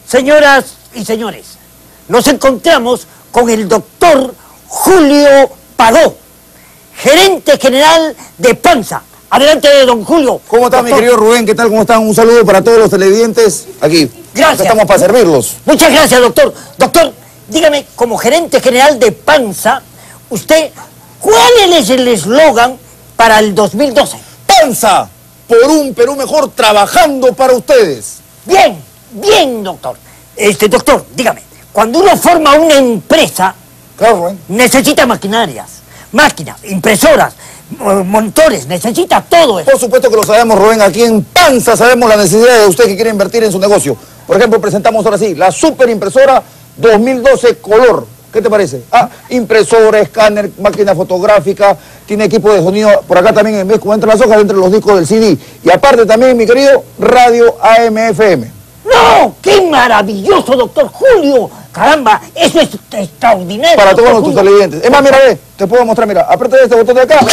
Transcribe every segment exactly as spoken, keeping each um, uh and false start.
Señoras y señores, nos encontramos con el doctor Julio Padó, gerente general de Panza. Adelante, don Julio. ¿Cómo está, doctor? Mi querido Rubén? ¿Qué tal? ¿Cómo están? Un saludo para todos los televidentes aquí. Gracias. Estamos para servirlos. Muchas gracias, doctor. Doctor, dígame, como gerente general de Panza, usted, ¿cuál es el eslogan para el dos mil doce? Panza, por un Perú mejor, trabajando para ustedes. Bien, bien, doctor. Este, doctor, dígame, cuando uno forma una empresa, claro, Rubén, necesita maquinarias, máquinas, impresoras, monitores, necesita todo eso. Por supuesto que lo sabemos, Rubén. Aquí en Panza sabemos la necesidad de usted que quiere invertir en su negocio. Por ejemplo, presentamos ahora sí la super impresora dos mil doce color. ¿Qué te parece? Ah, impresora, escáner, máquina fotográfica, tiene equipo de sonido. Por acá también, en vez de entre las hojas, entre los discos del C D. Y aparte también, mi querido, radio A M F M. ¡No! ¡Qué maravilloso, doctor Julio! ¡Caramba! Eso es extraordinario. Para todos nuestros televidentes. Es más, mira, ve, te puedo mostrar, mira. Aprieta este botón de acá.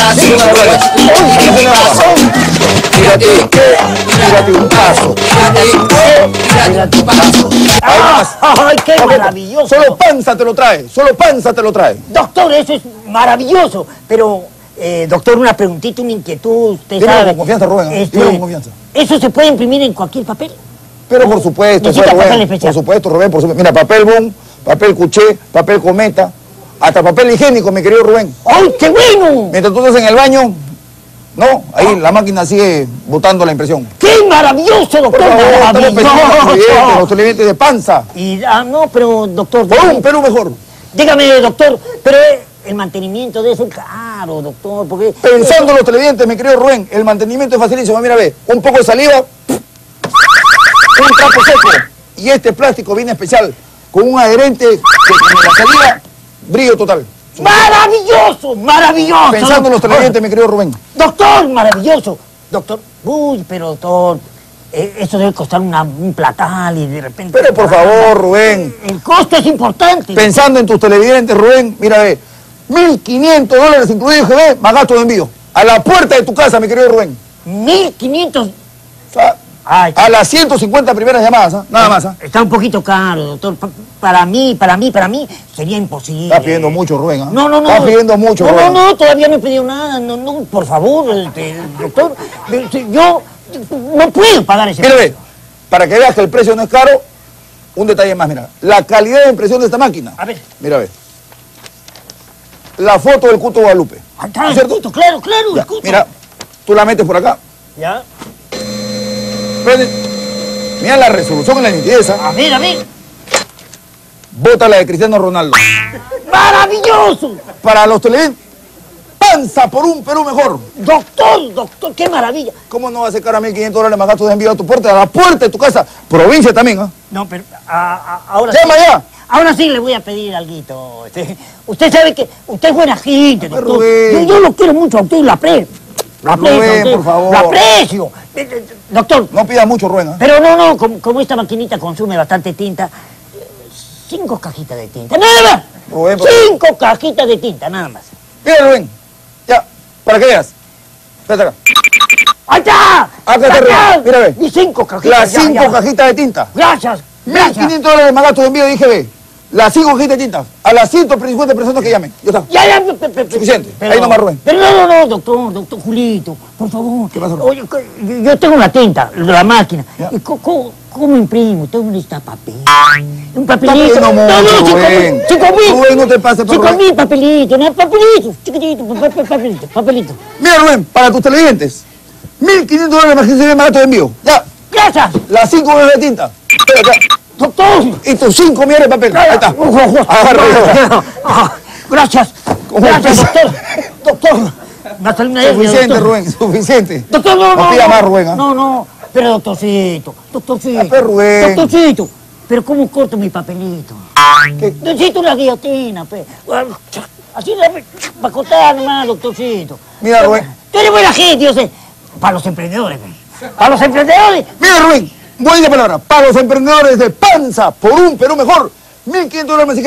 Tírate, tírate un paso. Tírate un paso. ¡Ay, qué maravilloso! Solo Panza te lo trae, solo Panza te lo trae. Doctor, eso es maravilloso. Pero, eh, doctor, una preguntita, una inquietud. Usted Dímelo sabe. con confianza, Rubén. Este, Dímelo con confianza. ¿Eso se puede imprimir en cualquier papel? Pero por supuesto, Necesita Rubén, papel especial. por supuesto, Rubén, por supuesto. Mira, papel boom, papel cuché, papel cometa, hasta papel higiénico, mi querido Rubén. ¡Ay, qué bueno! Mientras tú estás en el baño, no, ahí ah. la máquina sigue botando la impresión. ¡Qué maravilloso, doctor! Por favor, estamos pensando en los televidentes, los televidentes de Panza. Y, ah, no, pero, doctor... Por un Perú mejor. Dígame, doctor, pero el mantenimiento de eso es caro, doctor, porque... Pensando eso... en los televidentes, mi querido Rubén, el mantenimiento es facilísimo. Mira, ve, un poco de saliva, un trapo seco, y este plástico viene especial, con un adherente que con la saliva, brillo total. ¡Maravilloso! ¡Maravilloso! Pensando en los televidentes, mi querido Rubén. Doctor, maravilloso. Doctor, uy, pero doctor, eh, eso debe costar una, un platal y de repente... Pero por favor, Rubén. El costo es importante. Pensando en tus televidentes, Rubén, mira, ve, mil quinientos dólares incluido G B, más gasto de envío. A la puerta de tu casa, mi querido Rubén. mil quinientos... O sea, Ay, a las ciento cincuenta primeras llamadas, ¿eh? Nada más. ¿eh? Está un poquito caro, doctor. Pa para mí, para mí, para mí, sería imposible. Estás pidiendo mucho, Rubén. ¿eh? No, no, no. Estás pidiendo mucho, no, Rubén. No, no, todavía no he pedido nada. No, no, por favor, este, doctor. Yo no puedo pagar ese precio. Mira, ve, para que veas que el precio no es caro, un detalle más, mira. La calidad de impresión de esta máquina. A ver. Mira, ve. La foto del Cuto Guadalupe. Ah, claro, el Cuto, claro, claro, ya, el Cuto. Mira, tú la metes por acá. Ya. Prende. Mira la resolución y la nitidez. A ver, a ver. Bota la de Cristiano Ronaldo. ¡Maravilloso! Para los televidentes, Panza por un Perú mejor. Doctor, doctor, qué maravilla. ¿Cómo no va a ser cara mil quinientos dólares más gastos de envío a tu puerta? A la puerta de tu casa. Provincia también, ¿ah? ¿eh? No, pero a, a, ahora ¡Llama sí. ya! Ahora sí le voy a pedir algo. Usted, usted sabe que usted es buena gente, doctor. Yo, yo lo quiero mucho a usted y lo aprecio. Lo aprecio, Rubén, por favor. Lo aprecio. Doctor. No pida mucho, Rubén. ¿eh? Pero no, no, como, como esta maquinita consume bastante tinta, cinco cajitas de tinta. Nada más. Rubén, por... Cinco cajitas de tinta, nada más. Mira, Rubén. Ya, para que veas. Espérate acá. ¡Ahí está! Acá está, Rubén. Mira, ve. Y cinco cajitas. Las ya, cinco ya. cajitas de tinta. Gracias. mil quinientos dólares más gastos de envío, dije, ve. Las cinco cajitas de tinta. A las ciento cincuenta personas que llamen. Ya está. Ya, ya. Pe, pe, Suficiente. Pero, ahí nomás, Rubén. Pero no, no, no, doctor, doctor Julito, por favor. ¿Qué pasa, Rubén? Oye, yo, yo tengo una tinta, la máquina. Ya. ¿Y cómo, cómo, cómo imprimo? Tengo un lista papel. Un papelito. Está pidiendo no, mucho, no, Rubén. cinco mil. Rubén, no te pases, por Cinco Rubén. mil papelitos, no, papelitos, chiquititos, papelito, papelito, papelito. Mira, Rubén, para tus televidentes. mil quinientos dólares más que se ve más gasto de envío. Ya. Gracias. Las cinco cajas de tinta. Espera acá. Doctor. Y tus cinco millones de papel. Ahí está. Agarra. Gracias. Gracias, doctor. Doctor. Me ha salido una hernia, Suficiente, doctor. Rubén, suficiente. Doctor, no, no. No pida no, más, Rubén. ¿eh? No, no. Pero, doctorcito, doctorcito. Ah, pero, Rubén. Doctorcito. Pero, ¿cómo corto mi papelito? ¿Qué? Necesito una guillotina, pe. Así, para cortar nomás, doctorcito. Mira, Rubén. Tú eres buena gente, yo sé. Para los emprendedores, pe. Para los emprendedores. Mira, Rubén. Buena palabra. Para los emprendedores de Panza, por un Perú mejor. mil quinientos dólares más que ve.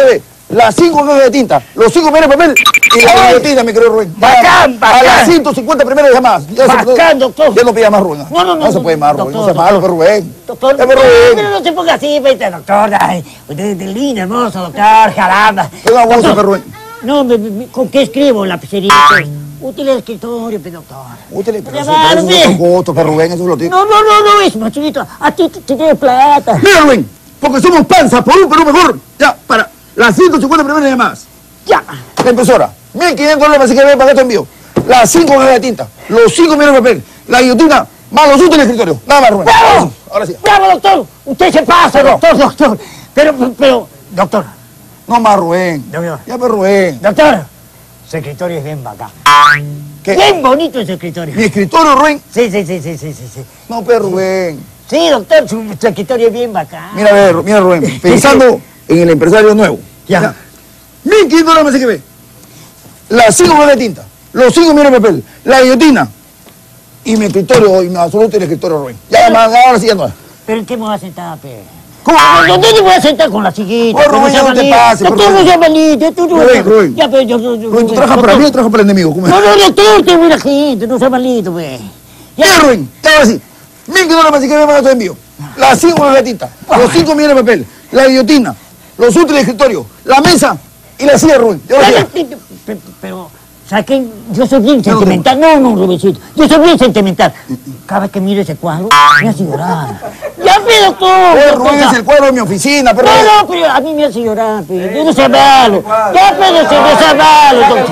las cinco cajas de tinta, los cinco millones de papel y la guillotina, mi querido Rubén. Bacán, bacán. A las ciento cincuenta primeras llamadas. Ya Bacán, se, doctor. Ya no pida más Rubén. No, no, no. No se puede más Rubén, doctor, no se malo, doctor. Rubén. Doctor, Es no, Rubén. pero no se ponga así, vete, doctor. Ay, usted es lindo, hermoso, doctor, caramba. Qué abuso, Doctor, Rubén. No, me, me, ¿con qué escribo en la pizzería? Útil el escritorio, pe, doctor. Útiles, pero Ya eso, va, pero eso ve. son costos, pero Rubén, eso lo tiene. No, no, no, no, es machito. A ti te, te tiene plata. Mira, Rubén, porque somos panza, por un Perú mejor. Ya, para las ciento cincuenta primeras llamadas. Ya. La impresora, mil quinientos dólares así que me pagué tu envío. Las cinco cajas de tinta, los cinco millones de papel, la guillotina, más los útiles del escritorio. Nada más, Rubén. ¡Bravo! Ahora sí. ¡Bravo, doctor! Usted se pasa, doctor, doctor. Pero, pero, doctor, No más, Rubén. Doctor. Ya, pues, Rubén. doctor, su escritorio es bien bacán. ¿Qué? Bien bonito ese escritorio. Mi escritorio, Rubén. Sí, sí, sí, sí, sí, sí, sí. No, pues, Rubén. Sí, doctor, su, su escritorio es bien bacán. Mira, a ver, mira, Rubén. Pensando en el empresario nuevo. Ya. mil quinientos dólares así que ve. Las cinco cajas de tinta, los cinco millones de papel, la guillotina y mi escritorio, y mi absoluto y el escritorio, Rubén. Ya, más, ahora sí ya no es. ¿Pero en qué me voy a sentar, pe? ¿Cómo? ¿Dónde te voy a sentar con la sillita? Oh, Rubén, ya no te pases, Doctor, Rubén. no sea malito. Tú, tú, Rubén, Rubén. Ya, pero yo, yo, yo, Rubén, ¿tú trabajas para mí o trabajas para el enemigo? ¿Cómo es? No, no, doctor, usted es la gente, no sea malito, pe. Ya, Rubén, ya ahora sí. Mil quinientos dólares así que me pagas tu envío. Las cinco cajas de tinta, los cinco millones de papel, la guillotina, los útiles de escritorio, la mesa y la silla, Rubén. Ya ahora sí. Pero, pero, pero, ¿sabes qué? Yo soy bien sentimental. No, no, Rubensito. Yo soy bien sentimental. Cada vez que miro ese cuadro, me hace llorar. Ya, pe, doctor. Oye, doctor, Rubén, ya. es el cuadro de mi oficina, pero... No, no, pero a mí me hace llorar, pe. Yo no sé malo. Ya, pero no sé malo, doctor.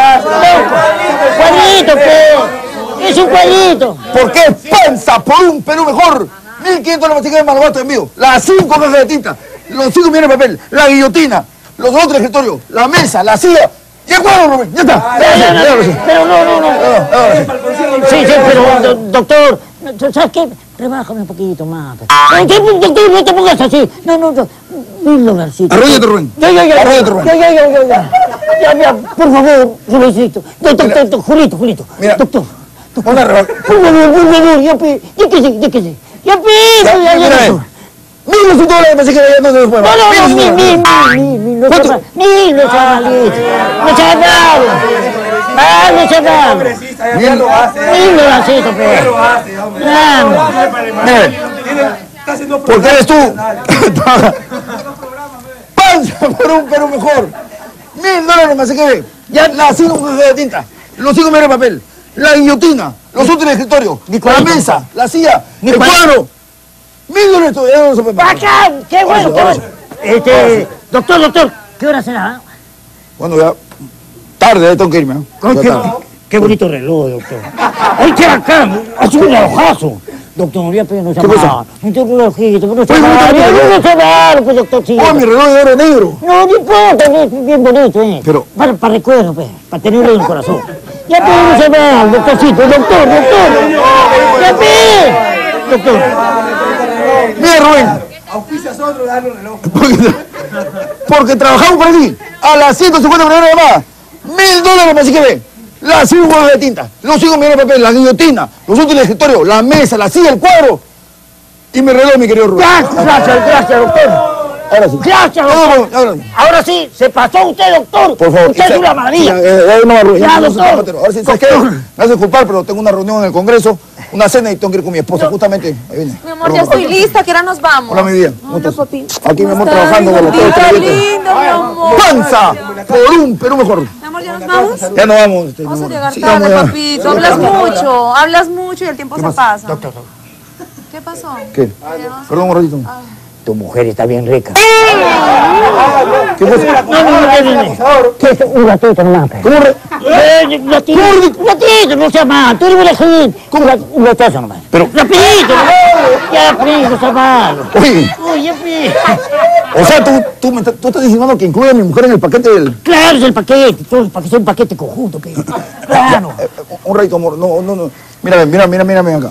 No, cuadrito, pe. Es un cuadrito. Porque es panza por un Perú mejor. mil quinientos dólares así que me malgasto tu envío. Las cinco cajas de tinta, los cinco millones de papel, la guillotina, los otros de escritorio, la mesa, la silla. Y el cuadro, Rubén, ya está. Ya, ya, ya, ya. Pero no, no, no. Ahora sí. Sí, sí, pero, do- doctor, ¿sabes qué? Rebájame un poquito más. pe. No, ¿qué, doctor, no te pongas así. No, no, no. Mil dolarcitos. Arróllate, Rubén. Ya, ya, ya. Arróllate, Rubén. Ya, ya, ya, ya, ya. Ya, ya, por favor, Rubensito. Doctor, Mira. doctor, Julito, Julito. Mira. Doctor. Una rebaja. Por favor, por favor, ya pe. Ya que sé, ya que sé. Ya pe, ya, ya, Mira, ya, eh. doctor. Mil doscientos dólares así que ya no se los puede No, pagar. no, no, Mil mil, doscientos mil, dólares. mil, mil, no ¿Cuánto? sea mal- mil, no sea malito. No sea malo. Ah, no sea malo. Mil. Mil dolarcitos, pe. Vamos. Mire, porque eres tú. Panza por un Perú mejor. Mil dólares más, así que ve. Ya las cinco cajas de tinta, los cinco millones de papel, la guillotina, los útiles de escritorio, Mi la cuadrito. mesa, la silla, Mi el cuadrito. cuadro. Mil dólares todavía no se puede pagar. ¡Bacán! ¡Qué bueno, qué Ahora bueno! Este, doctor, doctor, ¿qué hora será? Bueno, ya. Tarde, ya tengo que irme. ¿eh? Qué, Ya qué, tarde. qué bonito reloj, doctor. ¡Ay, qué bacán! ¡Hace un relojazo! Doctor, ya pero no se ¿Qué cosa? mal. No te relojito, pero no se Oye, mal. ¿cómo te reloj? No se mal, pues, doctor, sí. Oh, mi reloj de oro negro. No, no importa, es bien bonito, ¿eh? Pero- Para, para recuerdo, pues, para tenerlo en el corazón. Ya pero no se mal, doctorcito, doctor, doctor. Ya pe. Doctor. Mira, Rubén. Auspicias otro, darle un reloj. Porque, porque trabajamos por aquí. A las ciento cincuenta primeras llamadas. Mil dólares más, así que ve. Las cinco bolsas de tinta, los cinco millones de papel, la guillotina, los útiles de escritorio, la mesa, la silla, el cuadro. Y mi reloj, mi querido Rubén. Gracias, gracias, gracias, doctor. Ahora sí. Gracias, No, doctor. no, ahora sí. Ahora sí, se pasó usted, doctor. Por favor. Usted es una maravilla. Ya, ya, ya, no, Rubén, Ya, no, no, doctor. zapatero. Ahora sí, ¿sabes qué? Me hace culpar, pero tengo una reunión en el Congreso, una cena y tengo que ir con mi esposa, justamente. Ahí viene. Mi amor, ya estoy lista, que ahora nos vamos. Hola, mi vida. ¿Cómo Hola, estás? papi. Aquí, mi ¿Cómo amor, estás? trabajando con los Lindo, tres lindo, mi amor. ¡Panza! Por un Perú mejor. Mi amor, ¿ya nos vamos? Ya no vamos. Este, Vamos mi a amor. llegar Sí, tarde, vamos ya. papito. Hablas mucho, hablas mucho y el tiempo se pasa. Doctor, doctor. ¿Qué pasó? ¿Qué? Perdón un ratito. Tu mujer está bien rica. ¿Qué pasa? No, no, no, no, no. ¿Qué es? Un ratito nomás, pe. ¿Cómo re- Eh, Un ratito, un ratito, no sea mal. Tú eres buena gente. Un rat- Un ratazo nomás. Pero- Rapidito, ¿no? Ya, pe, no sea malo. Oye, Uy, ya, pe. o sea, tú, tú, me estás, tú estás diciendo que incluye a mi mujer en el paquete del... Claro, es el paquete. Todo para que sea un paquete conjunto, pe. Claro. Eh, eh, un ratito, amor. No, no, no. Mira, mira, mira, mira, mira acá.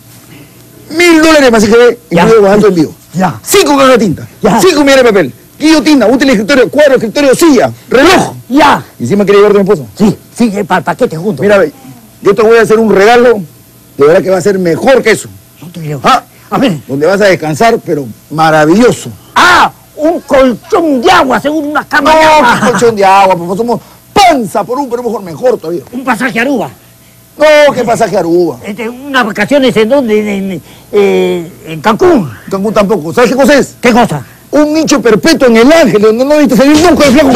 Mil dólares más, así que ve, Ya. incluye bajando envío. Ya. Cinco cajas de tinta. Ya. Cinco millones de papel. Guillotina, útil escritorio, cuadro, escritorio, silla, reloj. Ya. Y encima quiere llevarte a mi esposa. Sí, sí, es para el paquete junto. Mira, ve, yo te voy a hacer un regalo, de verdad que va a ser mejor que eso. No te creo. ¿Ah? A ver. Donde vas a descansar, pero maravilloso. Ah, un colchón de agua, según una cama No, de agua. qué colchón de agua, pues somos panza por un, pero mejor, mejor todavía. Un pasaje a Aruba. No, qué pasaje a Aruba. Este, unas vacaciones en donde, en, en, eh, en Cancún. Cancún tampoco. ¿Sabes qué cosa es? ¿Qué cosa? Un nicho perpetuo en el Ángel, donde no viste salir nunca el flaco.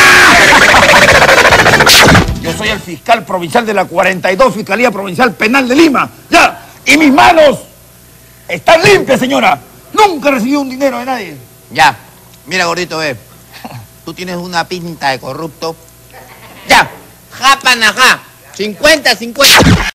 Yo soy el fiscal provincial de la cuarenta y dos Fiscalía Provincial Penal de Lima. ¡Ya! Y mis manos están limpias, señora. Nunca recibí un dinero de nadie. Ya, mira, gordito, ve. Tú tienes una pinta de corrupto. Ya, japa najá. cincuenta cincuenta.